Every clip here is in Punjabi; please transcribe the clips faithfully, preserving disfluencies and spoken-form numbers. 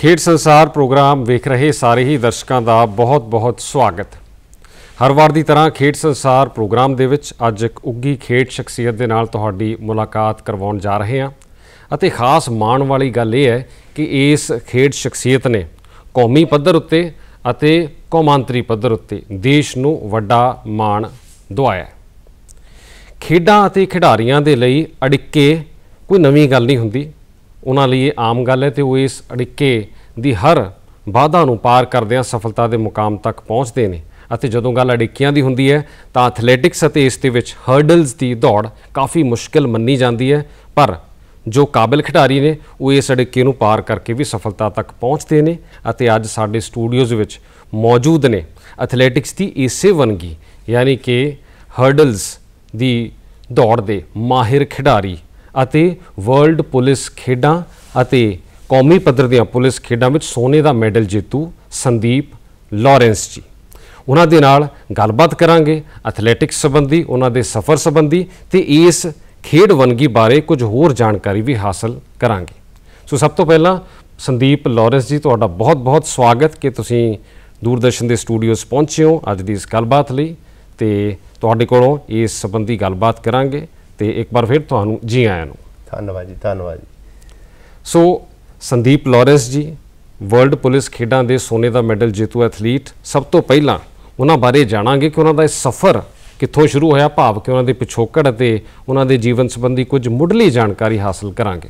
खेड संसार प्रोग्राम वेख रहे सारे ही दर्शकों का बहुत बहुत स्वागत। हर वार की तरह खेड संसार प्रोग्राम दे विच अज एक उगी खेड शख्सियत के नाल तुहाडी मुलाकात करवाउण जा रहे हैं अते खास माण वाली गल यह है कि इस खेड शख्सियत ने कौमी पद्धर उत्ते अते कौमांतरी पद्धर उत्ते देश नूं वड्डा माण दुआया। खेडां अते खिडारियां दे लई अड़िक्के कोई नवीं गल नहीं हुंदी, उन्हां लई ये आम गल है तो वो इस अड़िक्के दी हर बाधा नूं पार करदिआं सफलता के मुकाम तक पहुँचते हैं। ਅਤੇ ਜਦੋਂ ਗੱਲ ਅੜਿੱਕਿਆਂ ਦੀ ਹੁੰਦੀ ਹੈ ਤਾਂ ਐਥਲੈਟਿਕਸ ਅਤੇ ਇਸ ਦੇ ਵਿੱਚ ਹਰਡਲਸ ਦੀ ਦੌੜ ਕਾਫੀ ਮੁਸ਼ਕਿਲ ਮੰਨੀ ਜਾਂਦੀ ਹੈ, ਪਰ ਜੋ ਕਾਬਿਲ ਖਿਡਾਰੀ ਨੇ ਉਹ ਇਸ ਅੜਿੱਕੇ ਨੂੰ ਪਾਰ ਕਰਕੇ ਵੀ ਸਫਲਤਾ ਤੱਕ ਪਹੁੰਚਦੇ ਨੇ। ਅਤੇ ਅੱਜ ਸਾਡੇ ਸਟੂਡੀਓਜ਼ ਵਿੱਚ ਮੌਜੂਦ ਨੇ ਐਥਲੈਟਿਕਸ ਦੀ ਇਸੇ ਵੰਨਗੀ ਯਾਨੀ ਕਿ ਹਰਡਲਸ ਦੀ ਦੌੜ ਦੇ ਮਾਹਿਰ ਖਿਡਾਰੀ ਅਤੇ ਵਰਲਡ ਪੁਲਿਸ ਖੇਡਾਂ ਅਤੇ ਕੌਮੀ ਪੱਧਰ ਦੀਆਂ ਪੁਲਿਸ ਖੇਡਾਂ ਵਿੱਚ ਸੋਨੇ ਦਾ ਮੈਡਲ ਜੇਤੂ ਸੰਦੀਪ ਲਾਰੈਂਸ ਜੀ। उन्हां दे नाल गलबात करांगे एथलैटिक्स संबंधी, उन्हां दे सफ़र संबंधी ते इस खेड वनगी बारे कुछ होर जानकारी भी हासिल करांगे। सो सब तो पहला संदीप लारैंस जी, तुहाडा बहुत बहुत स्वागत कि तुसीं दूरदर्शन के स्टूडियोज़ पहुंचे हो अज दी इस गलबात लई ते तुहाडे कोलों इस संबंधी गलबात करांगे ते एक बार फिर तुहानूं जी आयां नूं। धन्नवाद जी, धन्नवाद जी। So Sandeep Lawrence ji world police खेडां दे सोने का मैडल जेतू एथलीट, सब तो पहला उन्हां बारे जाणांगे कि उन्हां दा सफ़र कित्थों शुरू होया, भाव कि उन्हां दे पिछोकड़ ते उन्हां दे जीवन संबंधी कुछ मुढ़ली जानकारी हासिल करांगे।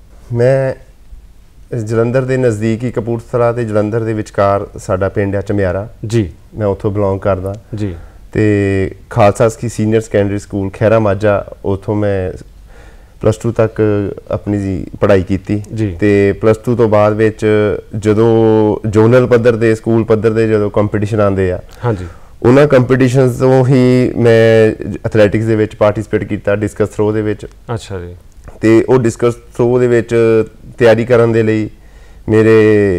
मैं जलंधर के नज़दीक ही कपूरथला ते जलंधर के विचकार साडा पिंड है चमियारा जी, मैं उत्थों बिलोंग करदा जी। ते Khalsa senior secondary school Khaira Majha उत्थों मैं प्लस टू तक अपनी जी पढ़ाई की जी। ते प्लस टू तो बाद विच जदों जोनल पद्धर दे स्कूल पद्धर दे जदों कंपीटिशन आंदे आ हाँ जी, उन्हां कंपीटिशनस तो ही मैं एथलैटिक्स दे विच पार्टिसिपेट कीता, डिस्कस थ्रो दे विच। अच्छा जी। ते वो डिस्कस थ्रो दे विच तैयारी करन दे लई मेरे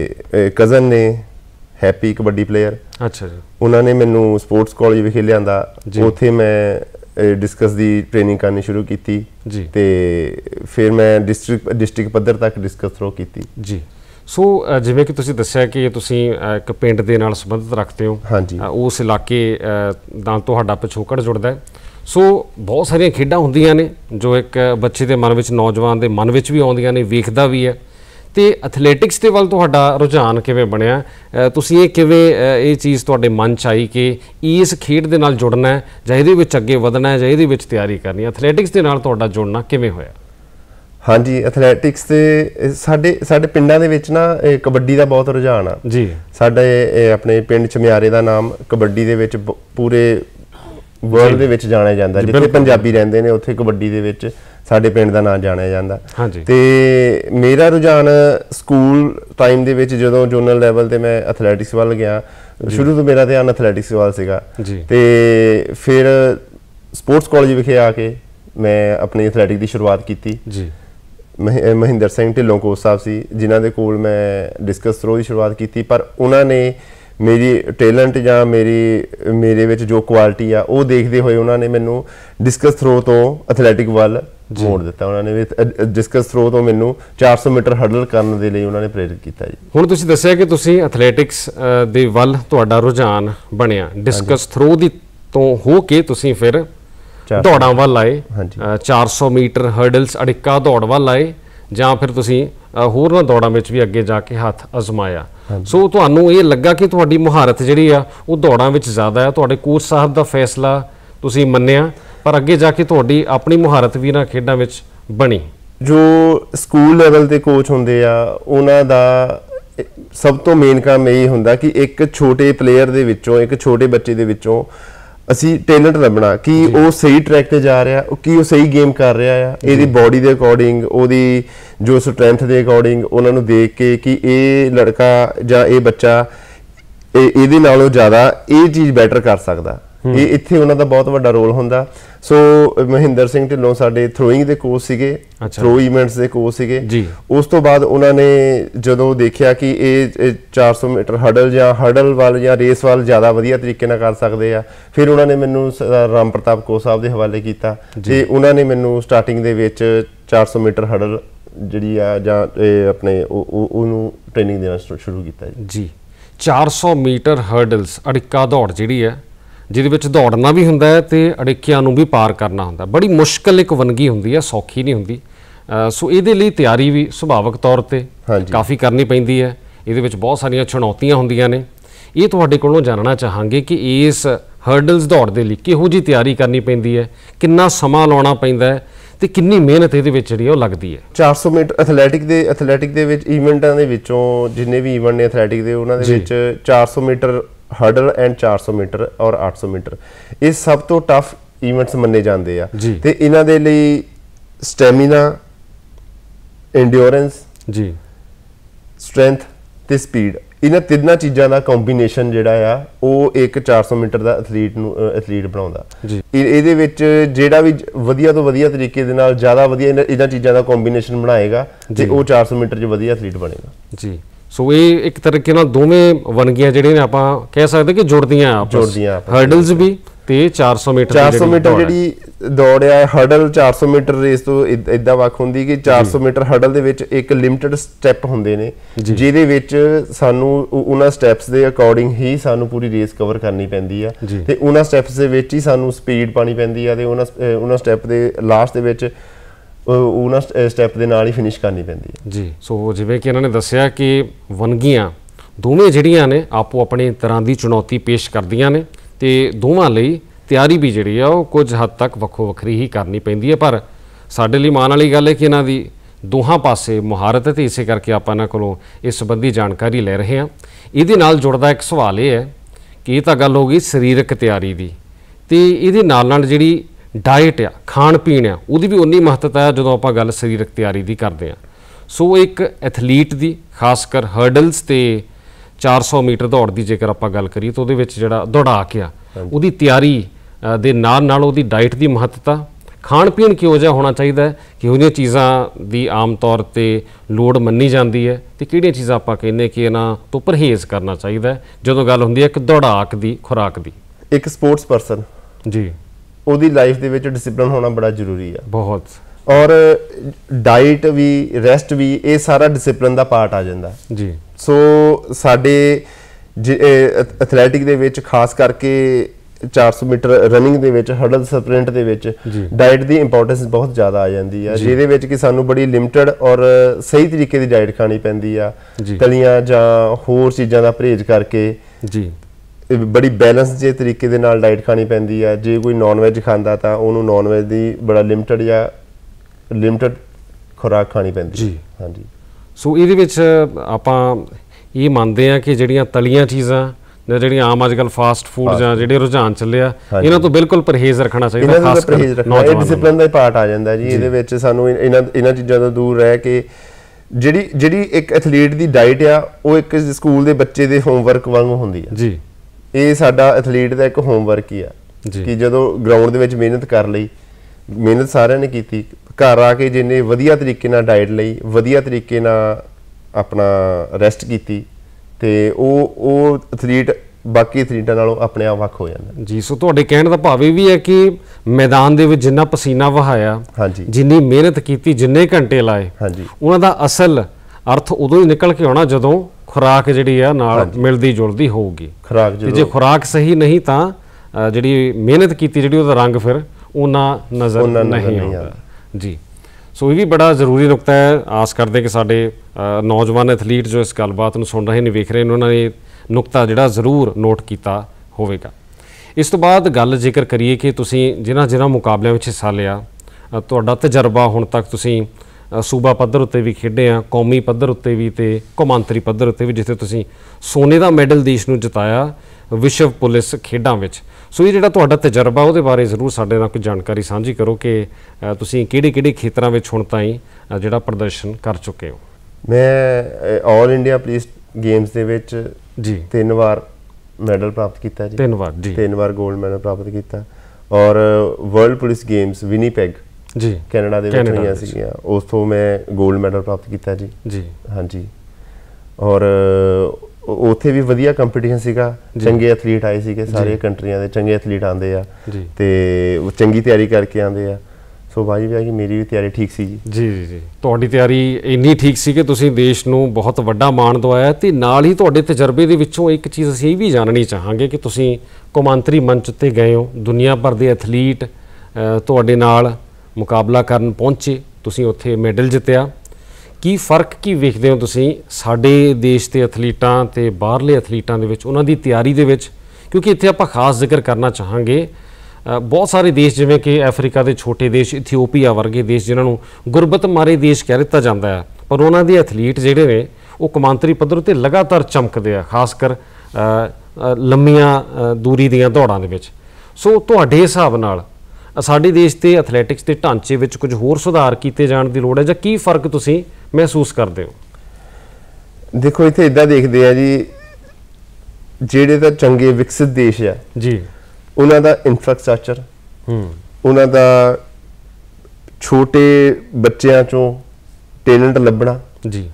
कज़न ने हैप्पी कबड्डी प्लेयर, अच्छा जी, उन्होंने मैनू स्पोर्ट्स कॉलेज विखे लिआंदा, उत्थे मैं डिस्कस की ट्रेनिंग करनी शुरू की जी। ते फिर मैं डिस्ट्रिक्ट डिस्ट्रिक्ट पद्धर तक डिस्कस थ्रो की जी। सो जिवें कि तुसीं दस्सिया कि तुसीं एक पिंड दे नाल संबंधित रखते हो हाँ जी, उस इलाके नाल तुहाडा पिछोकड़ जुड़दा है। सो बहुत सारियां खेडां हुंदियां ने जो एक बच्चे के मन विच नौजवान के मन विच भी आउंदियां ने, वेखदा भी है। तो एथलैटिक्स के वल तुहाडा रुझान किवें बनिया, तुसीं ये किवें ये चीज़ तुहाडे मन च आई कि इस खेड दे नाल जुड़ना है जां इहदे विच अगे वधना है जां इहदे विच तैयारी करनी है, एथलैटिक्स के नाल तुहाडा जुड़ना किवें होया? हाँ जी, एथलैटिक्स ते साडे साडे पिंडां दे विच ना कबड्डी दा बहुत रुझान आ जी। साडे अपने पिंड चमियारे दा नाम कबड्डी दे विच पूरे वर्ल्ड दे विच जाणिया जांदा, जिथे पंजाबी रहिंदे ने उत्थे कबड्डी दे विच साडे पिंड दा नाम जाणिया जांदा। हाँ जी। ते मेरा रुझान स्कूल टाइम दे विच जदों जोनल लैवल ते मैं एथलैटिक्स वल गया, शुरू तो मेरा ध्यान एथलैटिक्स वल सीगा ते फिर स्पोर्ट्स कॉलेज विखे आके मैं अपनी एथलैटिक की शुरुआत की जी। मह महिंदर सिंह ढिल्लों कोच साहब सी जिन्हां दे कोल मैं डिस्कस थ्रो की शुरुआत की, पर उन्होंने मेरी टैलेंट या मेरी मेरे विच जो क्वालिटी आ वो देखते हुए उन्होंने मैनू डिस्कस थ्रो तो एथलैटिक वल मोड़ दिता। उन्होंने डिस्कस थ्रो तो मैनू चार सौ मीटर हडल करने के लिए उन्होंने प्रेरित किया जी। हुण तुसीं दस्सिया कि तुसीं एथलैटिक्स दे वल तुहाडा रुझान बनिया, डिस्कस थ्रो दी तो हो के तुसीं फिर दौड़ां वल आए, चार सौ मीटर हर्डल्स अड़िक्का दौड़ वल आए जां फिर तुसीं होरनां दौड़ां विच भी अगे जाके हत्थ अजमाया। सो तुहानूं ये लगा कि तुहाडी मुहारत जिहड़ी आ वो दौड़ां विच ज़्यादा है, तुहाडे कोच साहब दा फैसला तुसीं मन्निया, पर अगे जाके तुहाडी अपनी मुहारत भी इन्हां खेडां विच बनी। जो स्कूल लैवल ते कोच हुंदे आ उन्हां दा सब तो मेन काम यही हुंदा कि एक छोटे प्लेयर दे विचों, एक छोटे बच्चे दे विचों असी टैलेंट लभना कि वो सही ट्रैक ते जा रहा, कि वो सही गेम कर रहा है, ਇਹਦੀ बॉडी के अकॉर्डिंग, ਉਹਦੀ जो स्ट्रेंथ के अकॉर्डिंग उन्होंने देख के कि ये लड़का ਜਾਂ ਇਹ ਬੱਚਾ ਇਹਦੇ ਨਾਲੋਂ ਜ਼ਿਆਦਾ ਇਹ ਚੀਜ਼ ਬੈਟਰ ਕਰ ਸਕਦਾ, ਇਹ ਇੱਥੇ ਉਹਨਾਂ ਦਾ ਬਹੁਤ ਵੱਡਾ ਰੋਲ ਹੁੰਦਾ। सो महिंदर सिंह ढिल्लों साडे थ्रोइंग के कोच सीगे, थ्रो इवेंट्स के कोच सीगे। उस तो बाद उन्होंने जदों देखिया कि ये चार सौ मीटर हडल या हडल वाल या रेस वाल ज़्यादा वधिया तरीके नाल कर सकते हैं, फिर उन्होंने मैनू राम प्रताप कोच साहब के हवाले किया ते उन्होंने मैनू स्टार्टिंग दे विच चार सौ मीटर हडल ਜਿਹੜੀ ਆ ਜਾਂ ਆਪਣੇ ਉਹਨੂੰ ਟ੍ਰੇਨਿੰਗ ਦੇਣਾ ਸ਼ੁਰੂ ਕੀਤਾ ਜੀ ਜੀ ਚਾਰ ਸੌ ਮੀਟਰ ਹਰਡਲਸ ਅੜਿੱਕਾ ਦੌੜ ਜਿਹੜੀ ਹੈ ਜਿਹਦੇ ਵਿੱਚ ਦੌੜਨਾ ਵੀ ਹੁੰਦਾ ਹੈ ਤੇ ਅੜਿੱਕਿਆਂ ਨੂੰ ਵੀ ਪਾਰ ਕਰਨਾ ਹੁੰਦਾ, ਬੜੀ ਮੁਸ਼ਕਲ ਇੱਕ ਵੰਨਗੀ ਹੁੰਦੀ ਹੈ, ਸੌਖੀ ਨਹੀਂ ਹੁੰਦੀ। ਸੋ ਇਹਦੇ ਲਈ ਤਿਆਰੀ ਵੀ ਸੁਭਾਵਿਕ ਤੌਰ ਤੇ ਕਾਫੀ ਕਰਨੀ ਪੈਂਦੀ ਹੈ, ਇਹਦੇ ਵਿੱਚ ਬਹੁਤ ਸਾਰੀਆਂ ਚੁਣੌਤੀਆਂ ਹੁੰਦੀਆਂ ਨੇ। ਇਹ ਤੁਹਾਡੇ ਕੋਲੋਂ ਜਾਣਨਾ ਚਾਹਾਂਗੇ ਕਿ ਇਸ ਹਰਡਲਸ ਦੌੜ ਦੇ ਲਈ ਕਿਹੋ ਜਿਹੀ ਤਿਆਰੀ ਕਰਨੀ ਪੈਂਦੀ ਹੈ, ਕਿੰਨਾ ਸਮਾਂ ਲਾਉਣਾ ਪੈਂਦਾ ਹੈ ਤੇ ਕਿੰਨੀ ਮਿਹਨਤ ਇਹਦੇ ਵਿੱਚ ਜਿਹੜੀ ਉਹ ਲੱਗਦੀ ਹੈ। ਚਾਰ ਸੌ ਮੀਟਰ ਐਥਲੈਟਿਕ ਦੇ ਐਥਲੈਟਿਕ ਦੇ ਵਿੱਚ ਈਵੈਂਟਾਂ ਦੇ ਵਿੱਚੋਂ ਜਿੰਨੇ ਵੀ ਈਵੈਂਟ ਨੇ ਐਥਲੈਟਿਕ ਦੇ ਉਹਨਾਂ ਦੇ ਵਿੱਚ ਚਾਰ ਸੌ ਮੀਟਰ ਹਰਡਲ ਐਂਡ ਚਾਰ ਸੌ ਮੀਟਰ ਔਰ ਅੱਠ ਸੌ ਮੀਟਰ ਇਹ ਸਭ ਤੋਂ ਟਫ ਈਵੈਂਟਸ ਮੰਨੇ ਜਾਂਦੇ ਆ ਤੇ ਇਹਨਾਂ ਦੇ ਲਈ ਸਟੈਮਿਨਾ, ਐਂਡਿਓਰੈਂਸ ਜੀ, ਸਟਰੈਂਥ ਤੇ ਸਪੀਡ, ਇਹਨਾਂ ਤਿੰਨਾਂ ਚੀਜ਼ਾਂ ਦਾ ਕੰਬੀਨੇਸ਼ਨ ਜਿਹੜਾ ਆ ਉਹ ਇੱਕ ਚਾਰ ਸੌ ਮੀਟਰ ਦਾ ਐਥਲੀਟ ਨੂੰ ਐਥਲੀਟ ਬਣਾਉਂਦਾ। ਇਹਦੇ ਵਿੱਚ ਜਿਹੜਾ ਵੀ ਵਧੀਆ ਤੋਂ ਵਧੀਆ ਤਰੀਕੇ ਦੇ ਨਾਲ ਜ਼ਿਆਦਾ ਵਧੀਆ ਇਹਨਾਂ ਚੀਜ਼ਾਂ ਦਾ ਕੰਬੀਨੇਸ਼ਨ ਬਣਾਏਗਾ ਤੇ ਉਹ ਚਾਰ ਸੌ ਮੀਟਰ 'ਚ ਵਧੀਆ ਐਥਲੀਟ ਬਣੇਗਾ ਜੀ। ਸੋ ਇਹ ਇੱਕ ਤਰੀਕੇ ਨਾਲ ਦੋਵੇਂ ਵੰਨਗੀਆਂ ਜਿਹੜੀਆਂ ਨੇ ਆਪਾਂ ਕਹਿ ਸਕਦੇ ਕਿ ਜੁੜਦੀਆਂ ਆਪਸ ਜੁੜਦੀਆਂ ਹਰਡਲਸ ਵੀ ਤੇ ਚਾਰ ਸੌ ਮੀਟਰ ਚਾਰ ਸੌ ਮੀਟਰ ਜਿਹੜੀ ਦੌੜ ਆ ਹਰਡਲ ਚਾਰ ਸੌ ਮੀਟਰ ਰੇਸ ਤੋਂ ਇਦਾਂ ਵੱਖ ਹੁੰਦੀ ਕਿ ਚਾਰ ਸੌ ਮੀਟਰ ਹਰਡਲ ਦੇ ਵਿੱਚ ਇੱਕ ਲਿਮਟਿਡ ਸਟੈਪ ਹੁੰਦੇ ਨੇ ਜਿਹਦੇ ਵਿੱਚ ਸਾਨੂੰ ਉਹਨਾਂ ਸਟੈਪਸ ਦੇ ਅਕੋਰਡਿੰਗ ਹੀ ਸਾਨੂੰ ਪੂਰੀ ਰੇਸ ਕਵਰ ਕਰਨੀ ਪੈਂਦੀ ਆ ਤੇ ਉਹਨਾਂ ਸਟੈਪਸ ਦੇ ਵਿੱਚ ਹੀ ਸਾਨੂੰ ਸਪੀਡ ਪਾਣੀ ਪੈਂਦੀ ਆ ਤੇ ਉਹਨਾਂ ਉਹਨਾਂ ਸਟੈਪ ਦੇ ਲਾਸਟ ਦੇ ਵਿੱਚ ਉਹਨਾਂ ਸਟੈਪ ਦੇ ਨਾਲ ਹੀ ਫਿਨਿਸ਼ ਕਰਨੀ ਪੈਂਦੀ ਹੈ ਜੀ। ਸੋ ਜਿਵੇਂ ਕਿ ਇਹਨਾਂ ਨੇ ਦੱਸਿਆ ਕਿ ਵੰਨਗੀਆਂ ਦੋਵੇਂ ਜਿਹੜੀਆਂ ਨੇ ਆਪੋ ਆਪਣੀ ਤਰ੍ਹਾਂ ਦੀ ਚੁਣੌਤੀ ਪੇਸ਼ ਕਰਦੀਆਂ ਨੇ ਤੇ ਦੋਵਾਂ ਲਈ ਤਿਆਰੀ ਵੀ ਜਿਹੜੀ ਆ ਉਹ ਕੁਝ ਹੱਦ ਤੱਕ ਵੱਖੋ ਵੱਖਰੀ ਹੀ ਕਰਨੀ ਪੈਂਦੀ ਹੈ। ਪਰ ਸਾਡੇ ਲਈ ਮਾਣ ਵਾਲੀ ਗੱਲ ਹੈ ਕਿ ਇਹਨਾਂ ਦੀ ਦੋਹਾਂ ਪਾਸੇ ਮੁਹਾਰਤ ਹੈ ਤੇ ਇਸੇ ਕਰਕੇ ਆਪਾਂ ਇਹਨਾਂ ਕੋਲੋਂ ਇਸ ਸੰਬੰਧੀ ਜਾਣਕਾਰੀ ਲੈ ਰਹੇ ਹਾਂ। ਇਹਦੇ ਨਾਲ ਜੁੜਦਾ ਇੱਕ ਸਵਾਲ ਇਹ ਹੈ ਕਿ ਇਹ ਤਾਂ ਗੱਲ ਹੋ ਗਈ ਸਰੀਰਕ ਤਿਆਰੀ ਦੀ ਤੇ ਇਹਦੇ ਨਾਲ ਨਾਲ ਜਿਹੜੀ ਡਾਇਟ ਆ, ਖਾਣ ਪੀਣ ਆ, ਉਹਦੀ ਵੀ ਉਨੀ ਮਹੱਤਤਾ ਹੈ ਜਦੋਂ ਆਪਾਂ ਗੱਲ ਸਰੀਰਕ ਤਿਆਰੀ ਦੀ ਕਰਦੇ ਹਾਂ। ਸੋ ਇੱਕ ਐਥਲੀਟ ਦੀ ਖਾਸ ਕਰ ਹਰਡਲਸ ਤੇ ਚਾਰ ਸੌ ਮੀਟਰ ਦੌੜ ਦੀ ਜੇਕਰ ਆਪਾਂ ਗੱਲ ਕਰੀਏ ਤਾਂ ਉਹਦੇ ਵਿੱਚ ਜਿਹੜਾ ਦੌੜਾਕ ਆ ਉਹਦੀ ਤਿਆਰੀ ਦੇ ਨਾਲ ਨਾਲ ਉਹਦੀ ਡਾਇਟ ਦੀ ਮਹੱਤਤਾ, ਖਾਣ ਪੀਣ ਕਿਹੋ ਜਿਹਾ ਹੋਣਾ ਚਾਹੀਦਾ ਹੈ, ਕਿਹੋ ਜਿਹੀਆਂ ਚੀਜ਼ਾਂ ਦੀ ਆਮ ਤੌਰ ਤੇ ਲੋੜ ਮੰਨੀ ਜਾਂਦੀ ਹੈ ਤੇ ਕਿਹੜੀਆਂ ਚੀਜ਼ਾਂ ਆਪਾਂ ਕਹਿੰਦੇ ਕਿ ਇਹਨਾਂ ਤੋਂ ਪਰਹੇਜ਼ ਕਰਨਾ ਚਾਹੀਦਾ ਜਦੋਂ ਗੱਲ ਹੁੰਦੀ ਹੈ ਇੱਕ ਦੌੜਾਕ ਦੀ ਖੁਰਾਕ ਦੀ। ਇੱਕ ਸਪੋਰਟਸ ਪਰਸਨ ਜੀ ਉਹਦੀ ਲਾਈਫ ਦੇ ਵਿੱਚ ਡਿਸਪਲਿਨ ਹੋਣਾ ਬੜਾ ਜ਼ਰੂਰੀ ਆ ਬਹੁਤ, ਔਰ ਡਾਈਟ ਵੀ, ਰੈਸਟ ਵੀ, ਇਹ ਸਾਰਾ ਡਿਸਪਲਿਨ ਦਾ ਪਾਰਟ ਆ ਜਾਂਦਾ ਜੀ। ਸੋ ਸਾਡੇ ਐਥਲੈਟਿਕ ਦੇ ਵਿੱਚ ਖਾਸ ਕਰਕੇ ਚਾਰ ਸੌ ਮੀਟਰ ਰਨਿੰਗ ਦੇ ਵਿੱਚ, ਹਰਡਲ ਸਪ੍ਰਿੰਟ ਦੇ ਵਿੱਚ ਡਾਈਟ ਦੀ ਇੰਪੋਰਟੈਂਸ ਬਹੁਤ ਜ਼ਿਆਦਾ ਆ ਜਾਂਦੀ ਆ ਜਿਹਦੇ ਵਿੱਚ ਕਿ ਸਾਨੂੰ ਬੜੀ ਲਿਮਟਿਡ ਔਰ ਸਹੀ ਤਰੀਕੇ ਦੀ ਡਾਈਟ ਖਾਣੀ ਪੈਂਦੀ ਆ, ਤਲੀਆਂ ਜਾਂ ਹੋਰ ਚੀਜ਼ਾਂ ਦਾ ਪਰਹੇਜ਼ ਕਰਕੇ ਜੀ। ਬੜੀ ਬੈਲੈਂਸ ਜੇ ਤਰੀਕੇ ਦੇ ਨਾਲ ਡਾਈਟ ਖਾਣੀ ਪੈਂਦੀ ਆ। ਜੇ ਕੋਈ ਨੌਨ ਵੈਜ ਖਾਂਦਾ ਤਾਂ ਉਹਨੂੰ ਨੌਨ ਵੈਜ ਦੀ ਬੜਾ ਲਿਮਟਿਡ ਜਾਂ ਲਿਮਟਿਡ ਖੁਰਾਕ ਖਾਣੀ ਪੈਂਦੀ ਜੀ। ਹਾਂਜੀ, ਸੋ ਇਹਦੇ ਵਿੱਚ ਆਪਾਂ ਇਹ ਮੰਨਦੇ ਆ ਕਿ ਜਿਹੜੀਆਂ ਤਲੀਆਂ ਚੀਜ਼ਾਂ ਜਾਂ ਜਿਹੜੀਆਂ ਆਮ ਅੱਜ ਕੱਲ੍ਹ ਫਾਸਟ ਫੂਡ ਜਾਂ ਜਿਹੜੇ ਰੁਝਾਨ ਚੱਲਿਆ ਇਹਨਾਂ ਤੋਂ ਬਿਲਕੁਲ ਪਰਹੇਜ਼ ਰੱਖਣਾ ਚਾਹੀਦਾ। ਖਾਸ ਕਰ ਇਹ ਡਿਸਪਲਿਨ ਦਾ ਪਾਰਟ ਆ ਜਾਂਦਾ ਜੀ। ਇਹਦੇ ਵਿੱਚ ਸਾਨੂੰ ਇਹਨਾਂ ਇਹਨਾਂ ਚੀਜ਼ਾਂ ਤੋਂ ਦੂਰ ਰਹਿ ਕੇ ਜਿਹੜੀ ਜਿਹੜੀ ਇੱਕ ਐਥਲੀਟ ਦੀ ਡਾਈਟ ਆ ਉਹ ਇੱਕ ਸਕੂਲ ਦੇ ਬੱਚੇ ਦੇ ਹੋਮਵਰਕ ਵਾਂਗੂ ਹੁੰਦੀ ਆ ਜੀ। ਇਹ ਸਾਡਾ ਐਥਲੀਟ ਦਾ ਇੱਕ ਹੋਮਵਰਕ ਹੀ ਆ ਕਿ ਜਦੋਂ ਗਰਾਊਂਡ ਦੇ ਵਿੱਚ ਮਿਹਨਤ ਕਰ ਲਈ, ਮਿਹਨਤ ਸਾਰਿਆਂ ਨੇ ਕੀਤੀ, ਘਰ ਆ ਕੇ ਜਿਹਨੇ ਵਧੀਆ ਤਰੀਕੇ ਨਾਲ ਡਾਈਟ ਲਈ, ਵਧੀਆ ਤਰੀਕੇ ਨਾਲ ਆਪਣਾ ਰੈਸਟ ਕੀਤੀ ਤੇ ਉਹ ਉਹ ਐਥਲੀਟ ਬਾਕੀ ਐਥਲੀਟਾਂ ਨਾਲੋਂ ਆਪਣੇ ਆਪ ਵੱਖ ਹੋ ਜਾਂਦਾ ਜੀ। ਸੋ ਤੁਹਾਡੇ ਕਹਿਣ ਦਾ ਭਾਵ ਇਹ ਵੀ ਹੈ ਕਿ ਮੈਦਾਨ ਦੇ ਵਿੱਚ ਜਿੰਨਾ ਪਸੀਨਾ ਵਹਾਇਆ, ਹਾਂਜੀ, ਜਿੰਨੀ ਮਿਹਨਤ ਕੀਤੀ, ਜਿੰਨੇ ਘੰਟੇ ਲਾਏ, ਹਾਂਜੀ, ਉਹਨਾਂ ਦਾ ਅਸਲ ਅਰਥ ਉਦੋਂ ਹੀ ਨਿਕਲ ਕੇ ਆਉਣਾ ਜਦੋਂ ਖੁਰਾਕ ਜਿਹੜੀ ਆ ਨਾਲ ਮਿਲਦੀ ਜੁਲਦੀ ਹੋਊਗੀ। ਖੁਰਾਕ ਜੇ ਖੁਰਾਕ ਸਹੀ ਨਹੀਂ ਤਾਂ ਜਿਹੜੀ ਮਿਹਨਤ ਕੀਤੀ ਜਿਹੜੀ ਉਹਦਾ ਰੰਗ ਫਿਰ ਉਹਨਾਂ ਨਜ਼ਰ ਨਹੀਂ ਆਉਂਦਾ ਜੀ। ਸੋ ਇਹ ਵੀ ਬੜਾ ਜ਼ਰੂਰੀ ਨੁਕਤਾ ਹੈ। ਆਸ ਕਰਦੇ ਕਿ ਸਾਡੇ ਨੌਜਵਾਨ ਐਥਲੀਟ ਜੋ ਇਸ ਗੱਲਬਾਤ ਨੂੰ ਸੁਣ ਰਹੇ ਨੇ, ਵੇਖ ਰਹੇ ਨੇ, ਉਹਨਾਂ ਨੇ ਨੁਕਤਾ ਜਿਹੜਾ ਜ਼ਰੂਰ ਨੋਟ ਕੀਤਾ ਹੋਵੇਗਾ। ਇਸ ਤੋਂ ਬਾਅਦ ਗੱਲ ਜ਼ਿਕਰ ਕਰੀਏ ਕਿ ਤੁਸੀਂ ਜਿਨ੍ਹਾਂ ਜਿਨ੍ਹਾਂ ਮੁਕਾਬਲਿਆਂ ਵਿੱਚ ਹਿੱਸਾ ਲਿਆ, ਤੁਹਾਡਾ ਤਜਰਬਾ ਹੁਣ ਤੱਕ ਤੁਸੀਂ ਸੂਬਾ ਪੱਧਰ ਉੱਤੇ ਵੀ ਖੇਡੇ ਆ, ਕੌਮੀ ਪੱਧਰ ਉੱਤੇ ਵੀ ਤੇ ਕੌਮਾਂਤਰੀ ਪੱਧਰ ਉੱਤੇ ਵੀ, ਜਿੱਥੇ ਤੁਸੀਂ ਸੋਨੇ ਦਾ ਮੈਡਲ ਦੇਸ਼ ਨੂੰ ਜਿਤਾਇਆ ਵਿਸ਼ਵ ਪੁਲਿਸ ਖੇਡਾਂ ਵਿੱਚ। ਸੋ ਇਹ ਜਿਹੜਾ ਤੁਹਾਡਾ ਤਜਰਬਾ ਉਹਦੇ ਬਾਰੇ ਜ਼ਰੂਰ ਸਾਡੇ ਨਾਲ ਕੋਈ ਜਾਣਕਾਰੀ ਸਾਂਝੀ ਕਰੋ ਕਿ ਤੁਸੀਂ ਕਿਹੜੇ ਕਿਹੜੇ ਖੇਤਰਾਂ ਵਿੱਚ ਹੁਣ ਤਾਈਂ ਜਿਹੜਾ ਪ੍ਰਦਰਸ਼ਨ ਕਰ ਚੁੱਕੇ ਹੋ। ਮੈਂ ਆਲ ਇੰਡੀਆ ਪੁਲਿਸ ਗੇਮਸ ਦੇ ਵਿੱਚ ਜੀ ਤਿੰਨ ਵਾਰ ਮੈਡਲ ਪ੍ਰਾਪਤ ਕੀਤਾ ਜੀ। ਤਿੰਨ ਵਾਰ ਜੀ ਤਿੰਨ ਵਾਰ 골ਡ ਮੈਡਲ ਪ੍ਰਾਪਤ ਕੀਤਾ ਔਰ ਵਰਲਡ ਪੁਲਿਸ ਗੇਮਸ ਵਿਨੀਪੈਗ ਜੀ ਕੈਨੇਡਾ ਦੇ ਵਿੱਚ ਹੋਈਆਂ ਸੀਗੀਆਂ, ਉਸ ਤੋਂ ਮੈਂ 골ਡ ਮੈਡਲ ਪ੍ਰਾਪਤ ਕੀਤਾ ਜੀ ਜੀ ਹਾਂਜੀ। ਔਰ ਉੱਥੇ ਵੀ ਵਧੀਆ ਕੰਪੀਟੀਸ਼ਨ ਸੀਗਾ, ਚੰਗੇ ਐਥਲੀਟ ਆਏ ਸੀਗੇ, ਸਾਰੇ ਕੰਟਰੀਆਂ ਦੇ ਚੰਗੇ ਐਥਲੀਟ ਆਉਂਦੇ ਆ ਤੇ ਚੰਗੀ ਤਿਆਰੀ ਕਰਕੇ ਆਉਂਦੇ ਆ। ਸੋ ਵਾਜੀ ਹੈ ਕਿ ਮੇਰੀ ਵੀ ਤਿਆਰੀ ਠੀਕ ਸੀ ਜੀ ਜੀ ਜੀ ਜੀ ਤੁਹਾਡੀ ਤਿਆਰੀ ਇੰਨੀ ਠੀਕ ਸੀ ਕਿ ਤੁਸੀਂ ਦੇਸ਼ ਨੂੰ ਬਹੁਤ ਵੱਡਾ ਮਾਣ ਦਵਾਇਆ ਤੇ ਨਾਲ ਹੀ ਤੁਹਾਡੇ ਤਜਰਬੇ ਦੇ ਵਿੱਚੋਂ ਇੱਕ ਚੀਜ਼ ਅਸੀਂ ਇਹ ਵੀ ਜਾਣਨੀ ਚਾਹਾਂਗੇ ਕਿ ਤੁਸੀਂ ਕੌਮਾਂਤਰੀ ਮੰਚ ਤੇ ਗਏ ਹੋ, ਦੁਨੀਆ ਭਰ ਦੇ ਐਥਲੀਟ ਤੁਹਾਡੇ ਨਾਲ ਮੁਕਾਬਲਾ ਕਰਨ ਪਹੁੰਚੇ, ਤੁਸੀਂ ਉੱਥੇ ਮੈਡਲ ਜਿੱਤਿਆ। ਕੀ ਫ਼ਰਕ ਕੀ ਵੇਖਦੇ ਹੋ ਤੁਸੀਂ ਸਾਡੇ ਦੇਸ਼ ਦੇ ਐਥਲੀਟਾਂ ਤੇ ਬਾਹਰਲੇ ਐਥਲੀਟਾਂ ਦੇ ਵਿੱਚ, ਉਹਨਾਂ ਦੀ ਤਿਆਰੀ ਦੇ ਵਿੱਚ? ਕਿਉਂਕਿ ਇੱਥੇ ਆਪਾਂ ਖਾਸ ਜ਼ਿਕਰ ਕਰਨਾ ਚਾਹਾਂਗੇ ਬਹੁਤ ਸਾਰੇ ਦੇਸ਼ ਜਿਵੇਂ ਕਿ ਅਫਰੀਕਾ ਦੇ ਛੋਟੇ ਦੇਸ਼, ਇਥੀਓਪੀਆ ਵਰਗੇ ਦੇਸ਼ ਜਿਨ੍ਹਾਂ ਨੂੰ ਗੁਰਬਤ ਮਾਰੇ ਦੇਸ਼ ਕਹਿ ਦਿੱਤਾ ਜਾਂਦਾ ਹੈ, ਪਰ ਉਹਨਾਂ ਦੇ ਐਥਲੀਟ ਜਿਹੜੇ ਨੇ ਉਹ ਕੌਮਾਂਤਰੀ ਪੱਧਰ ਉੱਤੇ ਲਗਾਤਾਰ ਚਮਕਦੇ ਆ, ਖਾਸ ਕਰ ਲੰਮੀਆਂ ਦੂਰੀ ਦੀਆਂ ਦੌੜਾਂ ਦੇ ਵਿੱਚ। ਸੋ ਤੁਹਾਡੇ ਹਿਸਾਬ ਨਾਲ ਸਾਡੇ ਦੇਸ਼ ਦੇ ਐਥਲੈਟਿਕਸ ਦੇ ਢਾਂਚੇ ਵਿੱਚ ਕੁਝ ਹੋਰ ਸੁਧਾਰ ਕੀਤੇ ਜਾਣ ਦੀ ਲੋੜ ਹੈ ਜਾਂ ਕੀ ਫ਼ਰਕ ਤੁਸੀਂ ਮਹਿਸੂਸ ਕਰਦੇ ਹੋ? ਦੇਖੋ ਇੱਥੇ ਇੱਦਾਂ ਦੇਖਦੇ ਆ ਜੀ, ਜਿਹੜੇ ਤਾਂ ਚੰਗੇ ਵਿਕਸਿਤ ਦੇਸ਼ ਆ ਜੀ ਉਹਨਾਂ ਦਾ ਇਨਫਰਾਸਟ੍ਰਕਚਰ, ਉਹਨਾਂ ਦਾ ਛੋਟੇ ਬੱਚਿਆਂ ਚੋਂ ਟੈਲੈਂਟ ਲੱਭਣਾ ਜੀ,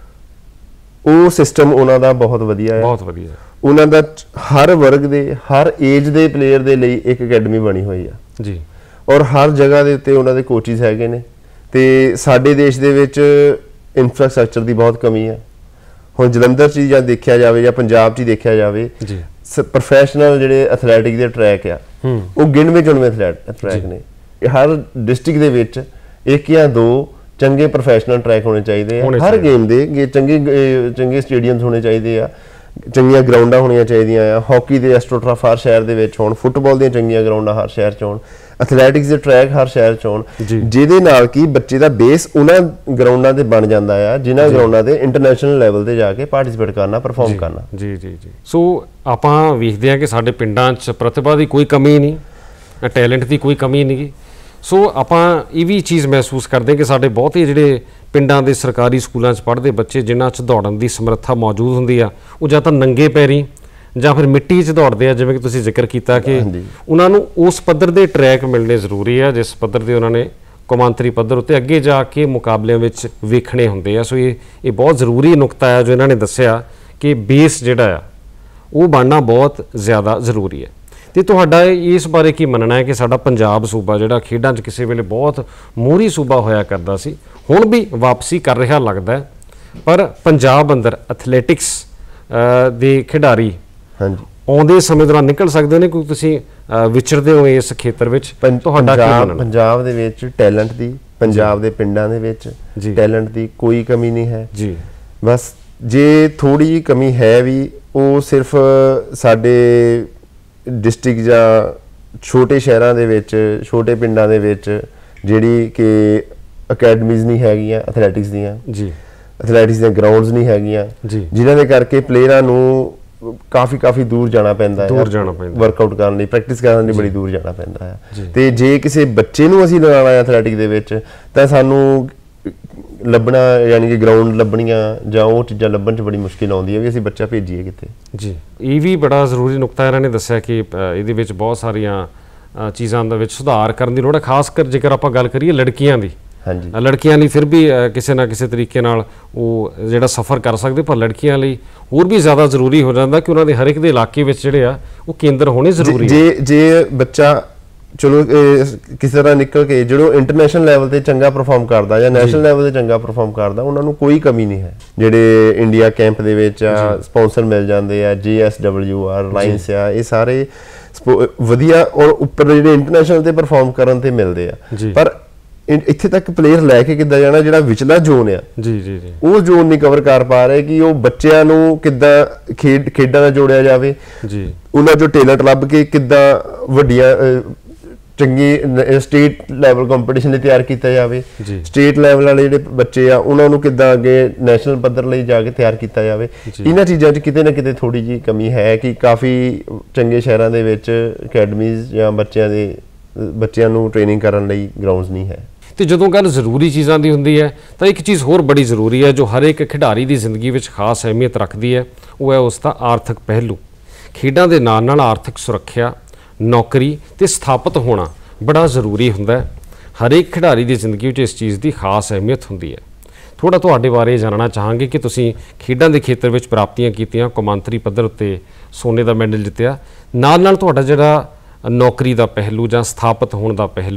ਉਹ ਸਿਸਟਮ ਉਹਨਾਂ ਦਾ ਬਹੁਤ ਵਧੀਆ ਹੈ, ਬਹੁਤ ਵਧੀਆ। ਉਹਨਾਂ ਦਾ ਹਰ ਵਰਗ ਦੇ ਹਰ ਏਜ ਦੇ ਪਲੇਅਰ ਦੇ ਲਈ ਇੱਕ ਅਕੈਡਮੀ ਬਣੀ ਹੋਈ ਆ ਜੀ, ਔਰ ਹਰ ਜਗ੍ਹਾ ਦੇ ਉੱਤੇ ਉਹਨਾਂ ਦੇ ਕੋਚਿਸ ਹੈਗੇ ਨੇ। ਤੇ ਸਾਡੇ ਦੇਸ਼ ਦੇ ਵਿੱਚ ਇਨਫਰਾਸਟ੍ਰਕਚਰ ਦੀ ਬਹੁਤ ਕਮੀ ਹੈ। ਹੁਣ ਜਲੰਧਰ 'ਚ ਜਾਂ ਦੇਖਿਆ ਜਾਵੇ ਜਾਂ ਪੰਜਾਬ 'ਚ ਹੀ ਦੇਖਿਆ ਜਾਵੇ ਜੀ, ਪ੍ਰੋਫੈਸ਼ਨਲ ਜਿਹੜੇ ਐਥਲੈਟਿਕ ਦੇ ਟਰੈਕ ਆ ਉਹ ਗਿਣਵੇਂ ਚੁਣਵੇਂ ਐਥਲੈਟ ਟਰੈਕ ਨੇ। ਇਹ ਹਰ ਡਿਸਟ੍ਰਿਕਟ ਦੇ ਵਿੱਚ ਇੱਕ ਜਾਂ ਦੋ ਚੰਗੇ ਪ੍ਰੋਫੈਸ਼ਨਲ ਟਰੈਕ ਹੋਣੇ ਚਾਹੀਦੇ ਆ, ਹਰ ਗੇਮ ਦੇ ਚੰਗੇ ਚੰਗੇ ਸਟੇਡੀਅਮਸ ਹੋਣੇ ਚਾਹੀਦੇ ਆ, ਚੰਗੀਆਂ ਗਰਾਊਂਡਾਂ ਹੋਣੀਆਂ ਚਾਹੀਦੀਆਂ ਆ। ਹਾਕੀ ਦੇ ਐਸਟ੍ਰੋਟਰਫ ਹਰ ਸ਼ਹਿਰ ਦੇ ਵਿੱਚ ਹੋਣ, ਫੁੱਟਬਾਲ ਦੀਆਂ ਚੰਗੀਆਂ ਗਰਾਊਂਡਾਂ ਹਰ ਸ਼ਹਿਰ 'ਚ ਹੋਣ, ਐਥਲੈਟਿਕਸ ਦੇ ਟਰੈਕ ਹਰ ਸ਼ਹਿਰ 'ਚ ਹੋਣ, ਜਿਹਦੇ ਨਾਲ ਕਿ ਬੱਚੇ ਦਾ ਬੇਸ ਉਹਨਾਂ ਗਰਾਊਂਡਾਂ ਤੇ ਬਣ ਜਾਂਦਾ ਆ ਜਿਨ੍ਹਾਂ ਗਰਾਊਂਡਾਂ ਤੇ ਇੰਟਰਨੈਸ਼ਨਲ ਲੈਵਲ ਤੇ ਜਾ ਕੇ ਪਾਰਟਿਸਿਪੇਟ ਕਰਨਾ, ਪਰਫਾਰਮ ਕਰਨਾ। ਜੀ ਜੀ ਜੀ ਸੋ ਆਪਾਂ ਵੇਖਦੇ ਹਾਂ ਕਿ ਸਾਡੇ ਪਿੰਡਾਂ 'ਚ ਪ੍ਰਤਿਭਾ ਦੀ ਕੋਈ ਕਮੀ ਨਹੀਂ, ਟੈਲੈਂਟ ਦੀ ਕੋਈ ਕਮੀ ਨਹੀਂ ਗੀ। ਸੋ ਆਪਾਂ ਇਹ ਵੀ ਚੀਜ਼ ਮਹਿਸੂਸ ਕਰਦੇ ਹਾਂ ਕਿ ਸਾਡੇ ਬਹੁਤੇ ਜਿਹੜੇ ਪਿੰਡਾਂ ਦੇ ਸਰਕਾਰੀ ਸਕੂਲਾਂ 'ਚ ਪੜ੍ਹਦੇ ਬੱਚੇ ਜਿਨ੍ਹਾਂ 'ਚ ਦੌੜਨ ਦੀ ਸਮਰੱਥਾ ਮੌਜੂਦ ਹੁੰਦੀ ਆ, ਉਹ ਜਾਂ ਤਾਂ ਨੰਗੇ ਪੈਰੀਂ ਜਾਂ ਫਿਰ ਮਿੱਟੀ 'ਚ ਦੌੜਦੇ ਆ, ਜਿਵੇਂ ਕਿ ਤੁਸੀਂ ਜ਼ਿਕਰ ਕੀਤਾ ਕਿ ਉਹਨਾਂ ਨੂੰ ਉਸ ਪੱਧਰ ਦੇ ਟਰੈਕ ਮਿਲਣੇ ਜ਼ਰੂਰੀ ਆ ਜਿਸ ਪੱਧਰ ਦੇ ਉਹਨਾਂ ਨੇ ਕੌਮਾਂਤਰੀ ਪੱਧਰ ਉੱਤੇ ਅੱਗੇ ਜਾ ਕੇ ਮੁਕਾਬਲਿਆਂ ਵਿੱਚ ਵੇਖਣੇ ਹੁੰਦੇ ਆ। ਸੋ ਇਹ ਇਹ ਬਹੁਤ ਜ਼ਰੂਰੀ ਨੁਕਤਾ ਹੈ ਜੋ ਇਹਨਾਂ ਨੇ ਦੱਸਿਆ ਕਿ ਬੇਸ ਜਿਹੜਾ ਆ ਉਹ ਬਣਨਾ ਬਹੁਤ ਜ਼ਿਆਦਾ ਜ਼ਰੂਰੀ ਹੈ। ਤੇ ਤੁਹਾਡਾ ਇਸ ਬਾਰੇ ਕੀ ਮੰਨਣਾ ਹੈ ਕਿ ਸਾਡਾ ਪੰਜਾਬ ਸੂਬਾ ਜਿਹੜਾ ਖੇਡਾਂ 'ਚ ਕਿਸੇ ਵੇਲੇ ਬਹੁਤ ਮੋਹਰੀ ਸੂਬਾ ਹੋਇਆ ਕਰਦਾ ਸੀ, ਹੁਣ ਵੀ ਵਾਪਸੀ ਕਰ ਰਿਹਾ ਲੱਗਦਾ ਹੈ, ਪਰ ਪੰਜਾਬ ਅੰਦਰ ਐਥਲੈਟਿਕਸ ਦੇ ਖਿਡਾਰੀ ਹਾਂਜੀ ਆਉਂਦੇ ਸਮੇਂ ਦੌਰਾਨ ਨਿਕਲ ਸਕਦੇ ਨੇ? ਕਿਉਂਕਿ ਤੁਸੀਂ ਵਿਚਰਦੇ ਹੋ ਇਸ ਖੇਤਰ ਵਿੱਚ, ਤੁਹਾਡਾ ਕੀ ਮੰਨਣਾ? ਪੰਜਾਬ ਦੇ ਵਿੱਚ ਟੈਲੈਂਟ ਦੀ, ਪੰਜਾਬ ਦੇ ਪਿੰਡਾਂ ਦੇ ਵਿੱਚ ਟੈਲੈਂਟ ਦੀ ਕੋਈ ਕਮੀ ਨਹੀਂ ਹੈ ਜੀ। ਬਸ ਜੇ ਥੋੜੀ ਜਿਹੀ ਕਮੀ ਹੈ ਵੀ ਉਹ ਸਿਰਫ ਸਾਡੇ ਡਿਸਟ੍ਰਿਕਟ ਜਾਂ ਛੋਟੇ ਸ਼ਹਿਰਾਂ ਦੇ ਵਿੱਚ, ਛੋਟੇ ਪਿੰਡਾਂ ਦੇ ਵਿੱਚ ਜਿਹੜੀ ਕਿ ਅਕੈਡਮੀਜ਼ ਨਹੀਂ ਹੈਗੀਆਂ ਐਥਲੈਟਿਕਸ ਦੀਆਂ ਜੀ, ਐਥਲੈਟਿਕਸ ਦੀਆਂ ਗਰਾਊਂਡਸ ਨਹੀਂ ਹੈਗੀਆਂ ਜੀ, ਜਿਨ੍ਹਾਂ ਦੇ ਕਰਕੇ ਪਲੇਅਰਾਂ ਨੂੰ ਕਾਫੀ ਕਾਫੀ ਦੂਰ ਜਾਣਾ ਪੈਂਦਾ ਹੈ, ਦੂਰ ਜਾਣਾ ਪੈਂਦਾ ਵਰਕਆਊਟ ਕਰਨ ਲਈ, ਪ੍ਰੈਕਟਿਸ ਕਰਨ ਲਈ ਬੜੀ ਦੂਰ ਜਾਣਾ ਪੈਂਦਾ ਹੈ। ਤੇ ਜੇ ਕਿਸੇ ਬੱਚੇ ਨੂੰ ਅਸੀਂ ਲਗਾਉਣਾ ਹੈ ਐਥਲੈਟਿਕ ਦੇ ਵਿੱਚ ਤਾਂ ਸਾਨੂੰ ਲੱਭਣਾ, ਯਾਨੀ ਕਿ ਗਰਾਊਂਡ ਲੱਭਣੀਆਂ ਜਾਂ ਉਹ ਚੀਜ਼ਾਂ ਲੱਭਣ 'ਚ ਬੜੀ ਮੁਸ਼ਕਿਲ ਆਉਂਦੀ ਹੈ ਵੀ ਅਸੀਂ ਬੱਚਾ ਭੇਜੀਏ ਕਿੱਥੇ ਜੀ। ਇਹ ਵੀ ਬੜਾ ਜ਼ਰੂਰੀ ਨੁਕਤਾ ਇਹਨਾਂ ਨੇ ਦੱਸਿਆ ਕਿ ਇਹਦੇ ਵਿੱਚ ਬਹੁਤ ਸਾਰੀਆਂ ਚੀਜ਼ਾਂ ਦੇ ਵਿੱਚ ਸੁਧਾਰ ਕਰਨ ਦੀ ਲੋੜ ਹੈ, ਖਾਸ ਕਰ ਜੇਕਰ ਆਪਾਂ ਗੱਲ ਕਰੀਏ ਲੜਕੀਆਂ ਦੀ। ਹਾਂਜੀ, ਲੜਕੀਆਂ ਲਈ ਫਿਰ ਵੀ ਕਿਸੇ ਨਾ ਕਿਸੇ ਤਰੀਕੇ ਨਾਲ ਉਹ ਜਿਹੜਾ ਸਫ਼ਰ ਕਰ ਸਕਦੇ, ਪਰ ਲੜਕੀਆਂ ਲਈ ਹੋਰ ਵੀ ਜ਼ਿਆਦਾ ਜ਼ਰੂਰੀ ਹੋ ਜਾਂਦਾ ਕਿ ਉਹਨਾਂ ਦੇ ਹਰ ਇੱਕ ਦੇ ਇਲਾਕੇ ਵਿੱਚ ਜਿਹੜੇ ਆ ਉਹ ਕੇਂਦਰ ਹੋਣੇ ਜ਼ਰੂਰੀ। ਜੇ ਜੇ ਬੱਚਾ ਚਲੋ ਕਿਸੇ ਤਰ੍ਹਾਂ ਨਿਕਲ ਕੇ ਜਦੋਂ ਇੰਟਰਨੈਸ਼ਨਲ ਲੈਵਲ ਤੇ ਚੰਗਾ ਪਰਫਾਰਮ ਕਰਦਾ ਜਾਂ ਨੈਸ਼ਨਲ ਲੈਵਲ ਤੇ ਚੰਗਾ ਪਰਫਾਰਮ ਕਰਦਾ, ਉਹਨਾਂ ਨੂੰ ਕੋਈ ਕਮੀ ਨਹੀਂ ਹੈ। ਜਿਹੜੇ ਇੰਡੀਆ ਕੈਂਪ ਦੇ ਵਿੱਚ ਆ ਸਪਾਂਸਰ ਮਿਲ ਜਾਂਦੇ ਆ, ਜੀ ਐਸ ਡਬਲਿਊ ਆ, ਰਿਲਾਇੰਸ ਆ, ਇਹ ਸਾਰੇ ਵਧੀਆ ਔਰ ਉੱਪਰ ਜਿਹੜੇ ਇੰਟਰਨੈਸ਼ਨਲ ਤੇ ਪਰਫਾਰਮ ਕਰਨ ਤੇ ਮਿਲਦੇ ਆ। ਪਰ ਇੱਥੇ ਤੱਕ ਪਲੇਅਰ ਲੈ ਕੇ ਕਿੱਦਾਂ ਜਾਣਾ, ਜਿਹੜਾ ਵਿਚਲਾ ਜ਼ੋਨ ਆ ਜੀ ਜੀ ਜੀ ਉਹ ਜ਼ੋਨ ਨਹੀਂ ਕਵਰ ਕਰ ਪਾ ਰਹੇ ਕਿ ਉਹ ਬੱਚਿਆਂ ਨੂੰ ਕਿੱਦਾਂ ਖੇਡ ਖੇਡਾਂ ਨਾਲ ਜੋੜਿਆ ਜਾਵੇ ਜੀ, ਉਹਨਾਂ ਚੋਂ ਟੈਲੈਂਟ ਲੱਭ ਕੇ ਕਿੱਦਾਂ ਵੱਡੀਆਂ ਚੰਗੀ ਸਟੇਟ ਲੈਵਲ ਕੰਪੀਟੀਸ਼ਨ ਲਈ ਤਿਆਰ ਕੀਤਾ ਜਾਵੇ, ਸਟੇਟ ਲੈਵਲ ਵਾਲੇ ਜਿਹੜੇ ਬੱਚੇ ਆ ਉਹਨਾਂ ਨੂੰ ਕਿੱਦਾਂ ਅੱਗੇ ਨੈਸ਼ਨਲ ਪੱਧਰ ਲਈ ਜਾ ਕੇ ਤਿਆਰ ਕੀਤਾ ਜਾਵੇ। ਇਹਨਾਂ ਚੀਜ਼ਾਂ 'ਚ ਕਿਤੇ ਨਾ ਕਿਤੇ ਥੋੜੀ ਜਿਹੀ ਕਮੀ ਹੈ ਕਿ ਕਾਫੀ ਚੰਗੇ ਸ਼ਹਿਰਾਂ ਦੇ ਵਿੱਚ ਅਕੈਡਮੀਜ਼ ਜਾਂ ਬੱਚਿਆਂ ਦੇ ਬੱਚਿਆਂ ਨੂੰ ਟ੍ਰੇਨਿੰਗ ਕਰਨ ਲਈ ਗਰਾਊਂਡਸ ਨਹੀਂ ਹੈ। ਤੇ ਜਦੋਂ ਗੱਲ ਜ਼ਰੂਰੀ ਚੀਜ਼ਾਂ ਦੀ ਹੁੰਦੀ ਹੈ ਤਾਂ ਇੱਕ ਚੀਜ਼ ਹੋਰ ਬੜੀ ਜ਼ਰੂਰੀ ਹੈ ਜੋ ਹਰ ਇੱਕ ਖਿਡਾਰੀ ਦੀ ਜ਼ਿੰਦਗੀ ਵਿੱਚ ਖਾਸ ਅਹਿਮੀਅਤ ਰੱਖਦੀ ਹੈ, ਉਹ ਹੈ ਉਸ ਦਾ ਆਰਥਿਕ ਪਹਿਲੂ। ਖੇਡਾਂ ਦੇ ਨਾਲ ਨਾਲ ਆਰਥਿਕ ਸੁਰੱਖਿਆ, ਨੌਕਰੀ ਤੇ ਸਥਾਪਿਤ ਹੋਣਾ ਬੜਾ ਜ਼ਰੂਰੀ ਹੁੰਦਾ ਹੈ। ਹਰ ਇੱਕ ਖਿਡਾਰੀ ਦੀ ਜ਼ਿੰਦਗੀ ਵਿੱਚ ਇਸ ਚੀਜ਼ ਦੀ ਖਾਸ ਅਹਿਮੀਅਤ ਹੁੰਦੀ ਹੈ। ਥੋੜਾ ਤੁਹਾਡੇ ਬਾਰੇ ਜਾਣਨਾ ਚਾਹਾਂਗੇ ਕਿ ਤੁਸੀਂ ਖੇਡਾਂ ਦੇ ਖੇਤਰ ਵਿੱਚ ਪ੍ਰਾਪਤੀਆਂ ਕੀਤੀਆਂ, ਕੌਮਾਂਤਰੀ ਪੱਧਰ ਉੱਤੇ ਸੋਨੇ ਦਾ ਮੈਡਲ ਜਿੱਤਿਆ, ਨਾਲ ਨਾਲ ਤੁਹਾਡਾ ਜਿਹੜਾ ਨੌਕਰੀ ਦਾ ਪਹਿਲੂ ਜਾਂ ਸਥਾਪਿਤ ਹੋਣ ਦਾ ਪਹਿਲੂ,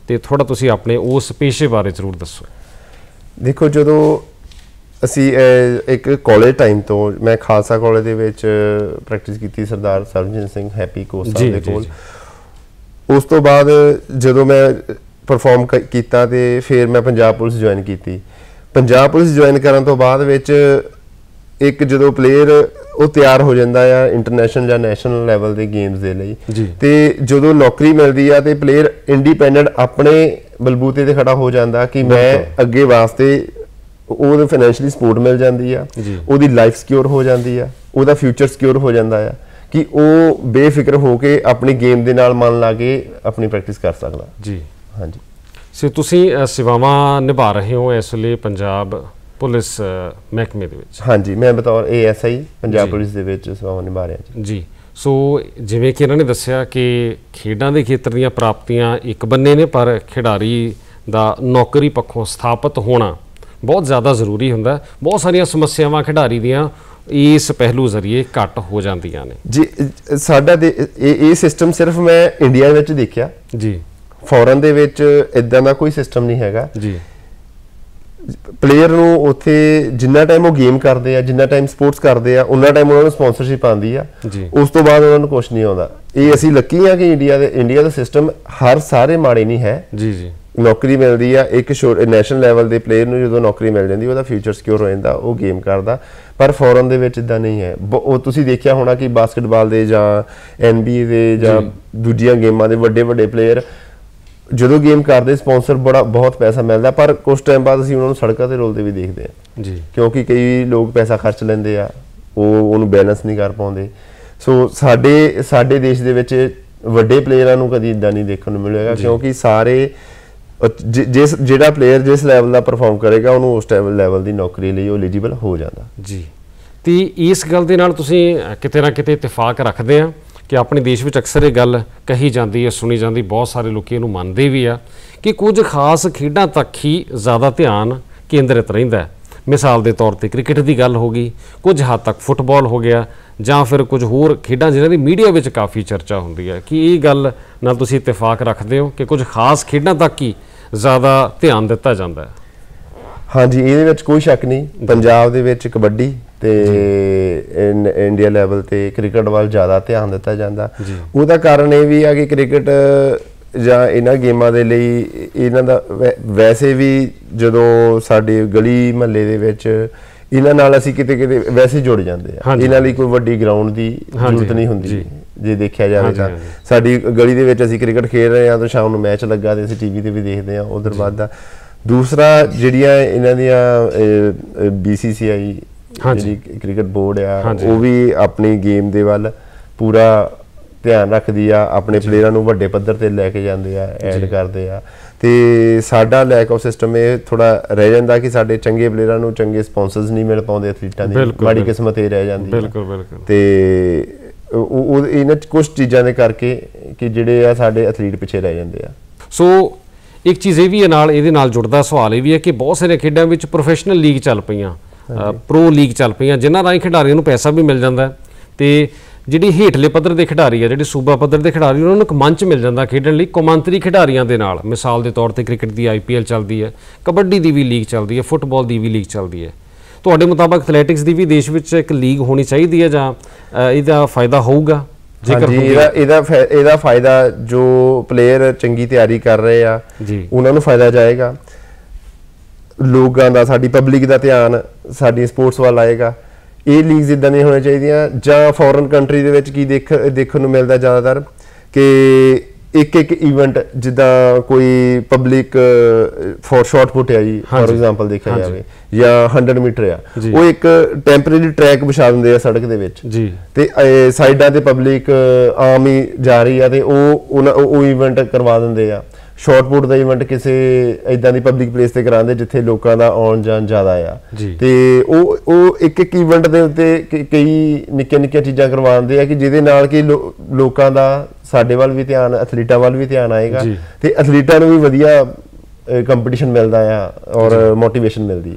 ਤੇ ਥੋੜਾ ਤੁਸੀਂ ਆਪਣੇ ਉਸ ਪੇਸ਼ੇ ਬਾਰੇ ਜ਼ਰੂਰ ਦੱਸੋ। ਦੇਖੋ, ਜਦੋਂ ਅਸੀਂ ਇੱਕ ਕਾਲਜ ਟਾਈਮ ਤੋਂ ਮੈਂ ਖਾਲਸਾ ਕਾਲਜ ਦੇ ਵਿੱਚ ਪ੍ਰੈਕਟਿਸ ਕੀਤੀ ਸਰਦਾਰ ਸਰਬਜੀਤ ਸਿੰਘ ਹੈਪੀ ਕੋਚ ਸਾਹਿਬ ਦੇ ਕੋਲ। ਉਸ ਤੋਂ ਬਾਅਦ ਜਦੋਂ ਮੈਂ ਪਰਫਾਰਮ ਕੀਤਾ ਤੇ ਫਿਰ ਮੈਂ ਪੰਜਾਬ ਪੁਲਿਸ ਜੁਆਇਨ ਕੀਤੀ। ਪੰਜਾਬ ਪੁਲਿਸ ਜੁਆਇਨ ਕਰਨ ਤੋਂ ਬਾਅਦ ਵਿੱਚ ਇੱਕ ਜਦੋਂ ਪਲੇਅਰ ਉਹ ਤਿਆਰ ਹੋ ਜਾਂਦਾ ਆ ਇੰਟਰਨੈਸ਼ਨਲ ਜਾਂ ਨੈਸ਼ਨਲ ਲੈਵਲ ਦੇ ਗੇਮਸ ਦੇ ਲਈ, ਤੇ ਜਦੋਂ ਨੌਕਰੀ ਮਿਲਦੀ ਆ ਤੇ ਪਲੇਅਰ ਇੰਡੀਪੈਂਡੈਂਟ ਆਪਣੇ ਬਲਬੂਤੇ ਤੇ ਖੜਾ ਹੋ ਜਾਂਦਾ ਕਿ ਮੈਂ ਅੱਗੇ ਵਾਸਤੇ ਉਹਨੂੰ ਫਾਈਨੈਂਸ਼ੀਅਲੀ ਸਪੋਰਟ ਮਿਲ ਜਾਂਦੀ ਆ, ਉਹਦੀ ਲਾਈਫ ਸਿਕਿਉਰ ਹੋ ਜਾਂਦੀ ਆ, ਉਹਦਾ ਫਿਊਚਰ ਸਿਕਿਉਰ ਹੋ ਜਾਂਦਾ ਆ ਕਿ ਉਹ ਬੇਫਿਕਰ ਹੋ ਕੇ ਆਪਣੀ ਗੇਮ ਦੇ ਨਾਲ ਮਨ ਲਾ ਕੇ ਆਪਣੀ ਪ੍ਰੈਕਟਿਸ ਕਰ ਸਕਦਾ। ਜੀ ਹਾਂਜੀ। ਸੋ ਤੁਸੀਂ ਸੇਵਾਵਾਂ ਨਿਭਾ ਰਹੇ ਹੋ ਇਸ ਵੇਲੇ ਪੰਜਾਬ ਪੁਲਿਸ ਮਹਿਕਮੇ ਦੇ ਵਿੱਚ? ਹਾਂਜੀ, ਮੈਂ ਬਤੌਰ A S I Punjab police ਦੇ ਵਿੱਚ ਸੇਵਾਵਾਂ ਨਿਭਾ ਰਿਹਾ ਜੀ। ਜੀ, ਸੋ ਜਿਵੇਂ ਕਿ ਇਹਨਾਂ ਨੇ ਦੱਸਿਆ ਕਿ ਖੇਡਾਂ ਦੇ ਖੇਤਰ ਦੀਆਂ ਪ੍ਰਾਪਤੀਆਂ ਇੱਕ ਬੰਨੇ ਨੇ, ਪਰ ਖਿਡਾਰੀ ਦਾ ਨੌਕਰੀ ਪੱਖੋਂ ਸਥਾਪਿਤ ਹੋਣਾ ਬਹੁਤ ਜ਼ਿਆਦਾ ਜ਼ਰੂਰੀ ਹੁੰਦਾ। ਬਹੁਤ ਸਾਰੀਆਂ ਸਮੱਸਿਆਵਾਂ ਖਿਡਾਰੀ ਦੀਆਂ ਇਸ ਪਹਿਲੂ ਜ਼ਰੀਏ ਘੱਟ ਹੋ ਜਾਂਦੀਆਂ ਨੇ ਜੀ। ਸਾਡਾ ਦੇ ਇਹ ਸਿਸਟਮ ਸਿਰਫ ਮੈਂ ਇੰਡੀਆ ਵਿੱਚ ਦੇਖਿਆ ਜੀ, ਫੋਰਨ ਦੇ ਵਿੱਚ ਇਦਾਂ ਦਾ ਕੋਈ ਸਿਸਟਮ ਨਹੀਂ ਹੈਗਾ ਜੀ। ਪਲੇਅਰ ਨੂੰ ਉੱਥੇ ਜਿੰਨਾ ਟਾਈਮ ਉਹ ਗੇਮ ਕਰਦੇ ਆ, ਜਿੰਨਾ ਟਾਈਮ ਸਪੋਰਟਸ ਕਰਦੇ ਆ, ਉਹਨਾਂ ਟਾਈਮ ਉਹਨਾਂ ਨੂੰ ਸਪਾਂਸਰਸ਼ਿਪ ਆਉਂਦੀ ਆ, ਉਸ ਤੋਂ ਬਾਅਦ ਉਹਨਾਂ ਨੂੰ ਕੁਝ ਨਹੀਂ ਆਉਂਦਾ। ਇਹ ਅਸੀਂ ਲੱਕੀ ਆ ਕਿ ਇੰਡੀਆ ਦੇ ਇੰਡੀਆ ਦਾ ਸਿਸਟਮ ਹਰ ਸਾਰੇ ਮਾੜੇ ਨਹੀਂ ਹੈ ਜੀ ਜੀ। ਨੌਕਰੀ ਮਿਲਦੀ ਆ ਇੱਕ ਨੈਸ਼ਨਲ ਲੈਵਲ ਦੇ ਪਲੇਅਰ ਨੂੰ, ਜਦੋਂ ਨੌਕਰੀ ਮਿਲ ਜਾਂਦੀ ਉਹਦਾ ਫਿਊਚਰ ਸਿਕਿਉਰ ਹੋ ਜਾਂਦਾ, ਉਹ ਗੇਮ ਕਰਦਾ। ਪਰ ਫੋਰਨ ਦੇ ਵਿੱਚ ਇਦਾਂ ਨਹੀਂ ਹੈ। ਉਹ ਤੁਸੀਂ ਦੇਖਿਆ ਹੋਣਾ ਕਿ ਬਾਸਕਟਬਾਲ ਦੇ ਜਾਂ ਐਨ ਬੀ ਏ ਦੇ ਜਾਂ ਦੂਜੀਆਂ ਗੇਮਾਂ ਦੇ ਵੱਡੇ ਵੱਡੇ ਪਲੇਅਰ ਜਦੋਂ ਗੇਮ ਕਰਦੇ ਸਪਾਂਸਰ ਬੜਾ ਬਹੁਤ ਪੈਸਾ ਮਿਲਦਾ, ਪਰ ਕੁਝ ਟਾਈਮ ਬਾਅਦ ਅਸੀਂ ਉਹਨਾਂ ਨੂੰ ਸੜਕਾਂ ਤੇ ਰੋਲਦੇ ਵੀ ਦੇਖਦੇ ਹਾਂ ਜੀ, ਕਿਉਂਕਿ ਕਈ ਲੋਕ ਪੈਸਾ ਖਰਚ ਲੈਂਦੇ ਆ, ਉਹ ਉਹਨੂੰ ਬੈਲੈਂਸ ਨਹੀਂ ਕਰ ਪਾਉਂਦੇ। ਸੋ ਸਾਡੇ ਸਾਡੇ ਦੇਸ਼ ਦੇ ਵਿੱਚ ਵੱਡੇ ਪਲੇਅਰਾਂ ਨੂੰ ਕਦੀ ਇਦਾਂ ਨਹੀਂ ਦੇਖਣ ਨੂੰ ਮਿਲੇਗਾ, ਕਿਉਂਕਿ ਸਾਰੇ ਜਿਸ ਜਿਹੜਾ ਪਲੇਅਰ ਜਿਸ ਲੈਵਲ ਦਾ ਪਰਫਾਰਮ ਕਰੇਗਾ ਉਹਨੂੰ ਉਸ ਲੈਵਲ ਦੀ ਨੌਕਰੀ ਲਈ ਉਹ ਐਲੀਜੀਬਲ ਹੋ ਜਾਂਦਾ ਜੀ। ਤੇ ਇਸ ਗੱਲ ਦੇ ਨਾਲ ਤੁਸੀਂ ਕਿਤੇ ਨਾ ਕਿਤੇ ਇਤਫਾਕ ਰੱਖਦੇ ਆ ਕਿ ਆਪਣੇ ਦੇਸ਼ ਵਿੱਚ ਅਕਸਰ ਇਹ ਗੱਲ ਕਹੀ ਜਾਂਦੀ ਹੈ, ਸੁਣੀ ਜਾਂਦੀ, ਬਹੁਤ ਸਾਰੇ ਲੋਕ ਇਹਨੂੰ ਮੰਨਦੇ ਵੀ ਆ ਕਿ ਕੁਝ ਖਾਸ ਖੇਡਾਂ ਤੱਕ ਹੀ ਜ਼ਿਆਦਾ ਧਿਆਨ ਕੇਂਦਰਿਤ ਰਹਿੰਦਾ। ਮਿਸਾਲ ਦੇ ਤੌਰ ਤੇ ਕ੍ਰਿਕਟ ਦੀ ਗੱਲ ਹੋ ਗਈ, ਕੁਝ ਹੱਦ ਤੱਕ ਫੁੱਟਬਾਲ ਹੋ ਗਿਆ, ਜਾਂ ਫਿਰ ਕੁਝ ਹੋਰ ਖੇਡਾਂ ਜਿਨ੍ਹਾਂ ਦੀ ਮੀਡੀਆ ਵਿੱਚ ਕਾਫੀ ਚਰਚਾ ਹੁੰਦੀ ਹੈ। ਕਿ ਇਹ ਗੱਲ ਨਾਲ ਤੁਸੀਂ ਇਤਫਾਕ ਰੱਖਦੇ ਹੋ ਕਿ ਕੁਝ ਖਾਸ ਖੇਡਾਂ ਤੱਕ ਹੀ ਜ਼ਿਆਦਾ ਧਿਆਨ ਦਿੱਤਾ ਜਾਂਦਾ ਹੈ? ਹਾਂਜੀ, ਇਹਦੇ ਵਿੱਚ ਕੋਈ ਸ਼ੱਕ ਨਹੀਂ। ਪੰਜਾਬ ਦੇ ਵਿੱਚ ਕਬੱਡੀ ਤੇ ਇੰਡੀਆ ਲੈਵਲ ਤੇ ਕ੍ਰਿਕਟ ਵੱਲ ਜ਼ਿਆਦਾ ਧਿਆਨ ਦਿੱਤਾ ਜਾਂਦਾ। ਉਹਦਾ ਕਾਰਨ ਇਹ ਵੀ ਆ ਕਿ ਕ੍ਰਿਕਟ ਜਾਂ ਇਹਨਾਂ ਗੇਮਾਂ ਦੇ ਲਈ ਇਹਨਾਂ ਦਾ ਵੈਸੇ ਵੀ ਜਦੋਂ ਸਾਡੇ ਗਲੀ ਮਹੱਲੇ ਦੇ ਵਿੱਚ ਇਹਨਾਂ ਨਾਲ ਅਸੀਂ ਕਿਤੇ ਕਿਤੇ ਵੈਸੇ ਜੁੜ ਜਾਂਦੇ ਆ। ਇਹਨਾਂ ਲਈ ਕੋਈ ਵੱਡੀ ਗਰਾਊਂਡ ਦੀ ਜ਼ਰੂਰਤ ਨਹੀਂ ਹੁੰਦੀ। ਜੇ ਦੇਖਿਆ ਜਾਵੇ ਤਾਂ ਸਾਡੀ ਗਲੀ ਦੇ ਵਿੱਚ ਅਸੀਂ ਕ੍ਰਿਕਟ ਖੇਡ ਰਹੇ ਹਾਂ ਤਾਂ ਸ਼ਾਮ ਨੂੰ ਮੈਚ ਲੱਗਾ ਤੇ ਅਸੀਂ ਟੀਵੀ ਤੇ ਵੀ ਦੇਖਦੇ ਹਾਂ। ਉਧਰ ਬਾਅਦ ਦਾ ਦੂਸਰਾ ਜਿਹੜੀਆਂ ਇਹਨਾਂ ਦੀਆਂ ਬੀ ਸੀ ਸੀ ਆਈ ਜਿਹੜੀ ਕ੍ਰਿਕਟ ਬੋਰਡ ਆ, ਉਹ ਵੀ ਆਪਣੀ ਗੇਮ ਦੇ ਵੱਲ ਪੂਰਾ ਧਿਆਨ ਰੱਖਦੀ ਆ, ਆਪਣੇ ਪਲੇਅਰਾਂ ਨੂੰ ਵੱਡੇ ਪੱਧਰ ਤੇ ਲੈ ਕੇ ਜਾਂਦੇ ਆ, ਐਡ ਕਰਦੇ ਆ। ਤੇ ਸਾਡਾ ਲੈਕ ਆਫ ਸਿਸਟਮ ਇਹ ਥੋੜਾ ਰਹਿ ਜਾਂਦਾ ਕਿ ਸਾਡੇ ਚੰਗੇ ਪਲੇਅਰਾਂ ਨੂੰ ਚੰਗੇ ਸਪਾਂਸਰਸ ਨਹੀਂ ਮਿਲ ਪਾਉਂਦੇ, ਐਥਲੀਟਾਂ ਦੀ ਮਾੜੀ ਕਿਸਮਤ ਇਹ ਰਹਿ ਜਾਂਦੀ ਹੈ। ਤੇ ਉਹ ਇਹਨਾਂ ਕੁਝ ਚੀਜ਼ਾਂ ਦੇ ਕਰਕੇ ਕਿ ਜਿਹੜੇ ਆ ਸਾਡੇ ਐਥਲੀਟ ਪਿੱਛੇ ਰਹਿ ਜਾਂਦੇ ਆ। ਸੋ ਇੱਕ ਚੀਜ਼ ਇਹ ਵੀ ਹੈ ਨਾਲ ਇਹਦੇ ਨਾਲ ਜੁੜਦਾ ਸਵਾਲ ਇਹ ਵੀ ਹੈ ਕਿ ਬਹੁਤ ਸਾਰੇ ਖੇਡਾਂ ਵਿੱਚ ਪ੍ਰੋਫੈਸ਼ਨਲ ਲੀਗ ਚੱਲ ਪਈਆਂ, ਪ੍ਰੋ ਲੀਗ ਚੱਲ ਪਈਆਂ, ਜਿਨ੍ਹਾਂ ਰਾਹੀਂ ਖਿਡਾਰੀਆਂ ਨੂੰ ਪੈਸਾ ਵੀ ਮਿਲ ਜਾਂਦਾ ਤੇ ਜਿਹੜੀ ਹੇਠਲੇ ਪੱਧਰ ਦੇ ਖਿਡਾਰੀ ਆ, ਜਿਹੜੇ ਸੂਬਾ ਪੱਧਰ ਦੇ ਖਿਡਾਰੀ, ਉਹਨਾਂ ਨੂੰ ਇੱਕ ਮੰਚ ਮਿਲ ਜਾਂਦਾ ਖੇਡਣ ਲਈ ਕੌਮਾਂਤਰੀ ਖਿਡਾਰੀਆਂ ਦੇ ਨਾਲ। ਮਿਸਾਲ ਦੇ ਤੌਰ ਤੇ ਕ੍ਰਿਕਟ ਦੀ ਆਈ ਪੀ ਐਲ ਚੱਲਦੀ ਹੈ, ਕਬੱਡੀ ਦੀ ਵੀ ਲੀਗ ਚੱਲਦੀ ਹੈ, ਫੁੱਟਬਾਲ ਦੀ ਵੀ ਲੀਗ ਚੱਲਦੀ ਹੈ। ਤੁਹਾਡੇ ਮੁਤਾਬਕ ਐਥਲੈਟਿਕਸ ਦੀ ਵੀ ਦੇਸ਼ ਵਿੱਚ ਇੱਕ ਲੀਗ ਹੋਣੀ ਚਾਹੀਦੀ ਹੈ ਜਾਂ ਇਹਦਾ ਫਾਇਦਾ ਹੋਊਗਾ? ਹਾਂਜੀ, ਇਹਦਾ ਇਹਦਾ ਇਹਦਾ ਫਾਇਦਾ ਜੋ ਪਲੇਅਰ ਚੰਗੀ ਤਿਆਰੀ ਕਰ ਰਹੇ ਆ ਉਹਨਾਂ ਨੂੰ ਫਾਇਦਾ ਜਾਏਗਾ, ਲੋਕਾਂ ਦਾ, ਸਾਡੀ ਪਬਲਿਕ ਦਾ ਧਿਆਨ ਸਾਡੀ ਸਪੋਰਟਸ ਵੱਲ ਆਏਗਾ। ਇਹ ਲੀਗਸ ਇਦਾਂ ਦੀਆਂ ਹੋਣੀਆਂ ਚਾਹੀਦੀਆਂ। ਜਾਂ ਫੋਰਨ ਕੰਟਰੀ ਦੇ ਵਿੱਚ ਕੀ ਦੇਖ ਦੇਖਣ ਨੂੰ ਮਿਲਦਾ ਜ਼ਿਆਦਾਤਰ ਕਿ ਇੱਕ ਇੱਕ ਇਵੈਂਟ, ਜਿੱਦਾਂ ਕੋਈ ਪਬਲਿਕ ਫੋਰ ਸ਼ਾਟ ਪੁੱਟ ਆ ਜੀ, ਫੋਰ ਐਗਜ਼ਾਮਪਲ ਦੇਖਿਆ ਜਾਵੇ, ਜਾਂ ਹੰਡਰਡ ਮੀਟਰ ਆ, ਉਹ ਇੱਕ ਟੈਂਪਰੇਰੀ ਟਰੈਕ ਵਿਛਾ ਦਿੰਦੇ ਆ ਸੜਕ ਦੇ ਵਿੱਚ ਤੇ ਸਾਈਡਾਂ ਤੇ ਪਬਲਿਕ ਆਮ ਹੀ ਜਾ ਰਹੀ ਆ ਤੇ ਉਹ ਉਹ ਇਵੈਂਟ ਕਰਵਾ ਦਿੰਦੇ ਆ। ਸ਼ਾਰਟ ਪੁੱਟ ਦਾ ਇਵੈਂਟ ਕਿਸੇ ਇਦਾਂ ਦੀ ਪਬਲਿਕ ਪਲੇਸ ਤੇ ਕਰਾਉਂਦੇ ਜਿੱਥੇ ਲੋਕਾਂ ਦਾ ਆਉਣ ਜਾਣ ਜ਼ਿਆਦਾ ਆ, ਤੇ ਉਹ ਉਹ ਇੱਕ ਇੱਕ ਇਵੈਂਟ ਦੇ ਉੱਤੇ ਕਈ ਨਿੱਕੀਆਂ ਨਿੱਕੀਆਂ ਚੀਜ਼ਾਂ ਕਰਵਾਉਂਦੇ ਆ ਕਿ ਜਿਹਦੇ ਨਾਲ ਕਿ ਲੋਕਾਂ ਦਾ ਸਾਡੇ ਵੱਲ ਵੀ ਧਿਆਨ, ਐਥਲੀਟਾਂ ਵੱਲ ਵੀ ਧਿਆਨ ਆਏਗਾ ਤੇ ਐਥਲੀਟਾਂ ਨੂੰ ਵੀ ਵਧੀਆ ਕੰਪੀਟੀਸ਼ਨ ਮਿਲਦਾ ਆ ਔਰ ਮੋਟੀਵੇਸ਼ਨ ਮਿਲਦੀ ਆ।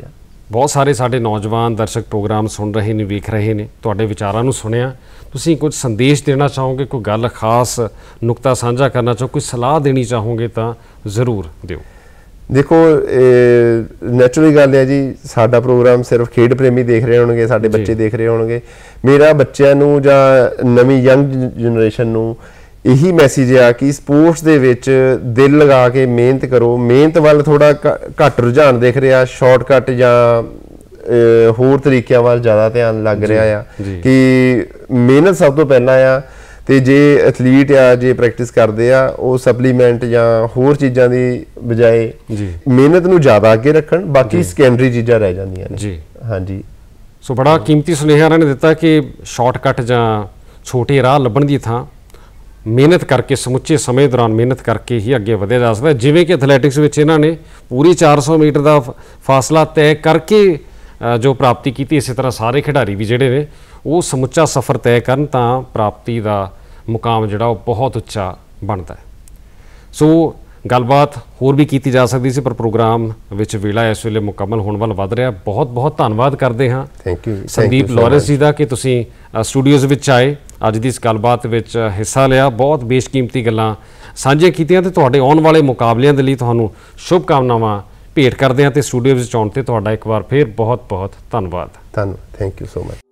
ਬਹੁਤ ਸਾਰੇ ਸਾਡੇ ਨੌਜਵਾਨ ਦਰਸ਼ਕ ਪ੍ਰੋਗਰਾਮ ਸੁਣ ਰਹੇ ਨੇ, ਵੇਖ ਰਹੇ ਨੇ, ਤੁਹਾਡੇ ਵਿਚਾਰਾਂ ਨੂੰ ਸੁਣਿਆ। ਤੁਸੀਂ ਕੁਝ ਸੰਦੇਸ਼ ਦੇਣਾ ਚਾਹੋਗੇ, ਕੋਈ ਗੱਲ ਖਾਸ ਨੁਕਤਾ ਸਾਂਝਾ ਕਰਨਾ ਚਾਹੋ, ਕੋਈ ਸਲਾਹ ਦੇਣੀ ਚਾਹੋਗੇ ਤਾਂ ਜ਼ਰੂਰ ਦਿਓ। ਦੇਖੋ ਨੈਚੁਰਲੀ ਗੱਲ ਹੈ ਜੀ, ਸਾਡਾ ਪ੍ਰੋਗਰਾਮ ਸਿਰਫ ਖੇਡ ਪ੍ਰੇਮੀ ਦੇਖ ਰਹੇ ਹੋਣਗੇ, ਸਾਡੇ ਬੱਚੇ ਦੇਖ ਰਹੇ ਹੋਣਗੇ। ਮੇਰਾ ਬੱਚਿਆਂ ਨੂੰ ਜਾਂ ਨਵੀਂ ਯੰਗ ਜਨਰੇਸ਼ਨ ਨੂੰ ਇਹੀ ਮੈਸੇਜ ਆ ਕਿ ਸਪੋਰਟਸ ਦੇ ਵਿੱਚ ਦਿਲ ਲਗਾ ਕੇ ਮਿਹਨਤ ਕਰੋ। ਮਿਹਨਤ ਵੱਲ ਥੋੜਾ ਘੱਟ ਰੁਝਾਨ ਦਿਖ ਰਿਹਾ, ਸ਼ਾਰਟਕਟ ਜਾਂ ਹੋਰ ਤਰੀਕਿਆਂ ਵੱਲ ਜ਼ਿਆਦਾ ਧਿਆਨ ਲੱਗ ਰਿਹਾ ਆ ਕਿ ਮਿਹਨਤ ਸਭ ਤੋਂ ਪਹਿਲਾਂ ਆ। ਤੇ ਜੇ ਐਥਲੀਟ ਆ, ਜੇ ਪ੍ਰੈਕਟਿਸ ਕਰਦੇ ਆ, ਉਹ ਸਪਲੀਮੈਂਟ ਜਾਂ ਹੋਰ ਚੀਜ਼ਾਂ ਦੀ ਬਜਾਏ ਮਿਹਨਤ ਨੂੰ ਜ਼ਿਆਦਾ ਅੱਗੇ ਰੱਖਣ। ਬਾਕੀ ਸੈਕੰਡਰੀ ਚੀਜ਼ਾਂ ਰਹਿ ਜਾਂਦੀਆਂ ਨੇ ਜੀ। ਹਾਂਜੀ, ਸੋ ਬੜਾ ਕੀਮਤੀ ਸੁਨੇਹਾ ਇਹਨਾਂ ਨੇ ਦਿੱਤਾ ਕਿ ਸ਼ਾਰਟਕਟ ਜਾਂ ਛੋਟੇ ਰਾਹ ਲੱਭਣ ਦੀ ਥਾਂ ਮਿਹਨਤ ਕਰਕੇ, ਸਮੁੱਚੇ ਸਮੇਂ ਦੌਰਾਨ ਮਿਹਨਤ ਕਰਕੇ ਹੀ ਅੱਗੇ ਵਧਿਆ ਜਾ ਸਕਦਾ। ਜਿਵੇਂ ਕਿ ਐਥਲੈਟਿਕਸ ਵਿੱਚ ਇਹਨਾਂ ਨੇ ਪੂਰੀ ਚਾਰ ਸੌ ਮੀਟਰ ਦਾ ਫਾਸਲਾ ਤੈਅ ਕਰਕੇ ਜੋ ਪ੍ਰਾਪਤੀ ਕੀਤੀ, ਇਸੇ ਤਰ੍ਹਾਂ ਸਾਰੇ ਖਿਡਾਰੀ ਵੀ ਜਿਹੜੇ ਨੇ ਉਹ ਸਮੁੱਚਾ ਸਫ਼ਰ ਤੈਅ ਕਰਨ ਤਾਂ ਪ੍ਰਾਪਤੀ ਦਾ ਮੁਕਾਮ ਜਿਹੜਾ ਉਹ ਬਹੁਤ ਉੱਚਾ ਬਣਦਾ ਹੈ। ਸੋ ਗੱਲਬਾਤ ਹੋਰ ਵੀ ਕੀਤੀ ਜਾ ਸਕਦੀ ਸੀ, ਪਰ ਪ੍ਰੋਗਰਾਮ ਵਿੱਚ ਵੇਲਾ ਇਸ ਵੇਲੇ ਮੁਕੰਮਲ ਹੋਣ ਵੱਲ ਵੱਧ ਰਿਹਾ। ਬਹੁਤ ਬਹੁਤ ਧੰਨਵਾਦ ਕਰਦੇ ਹਾਂ ਥੈਂਕ ਯੂ ਸੰਦੀਪ ਲਾਰੈਂਸ ਜੀ ਦਾ ਕਿ ਤੁਸੀਂ ਸਟੂਡੀਓਜ਼ ਵਿੱਚ ਆਏ, ਅੱਜ ਦੀ ਇਸ ਗੱਲਬਾਤ ਵਿੱਚ ਹਿੱਸਾ ਲਿਆ, ਬਹੁਤ ਬੇਸ਼ਕੀਮਤੀ ਗੱਲਾਂ ਸਾਂਝੀਆਂ ਕੀਤੀਆਂ ਤੇ ਤੁਹਾਡੇ ਆਉਣ ਵਾਲੇ ਮੁਕਾਬਲਿਆਂ ਦੇ ਲਈ ਤੁਹਾਨੂੰ ਸ਼ੁਭ ਕਾਮਨਾਵਾਂ ਭੇਟ ਕਰਦੇ ਹਾਂ। ਤੇ ਸਟੂਡੀਓ ਵਿੱਚ ਆਉਣ ਤੇ ਤੁਹਾਡਾ ਇੱਕ ਵਾਰ ਫਿਰ ਬਹੁਤ ਬਹੁਤ ਧੰਨਵਾਦ। ਧੰਨਵਾਦ, ਥੈਂਕ ਯੂ ਸੋ ਮਚ।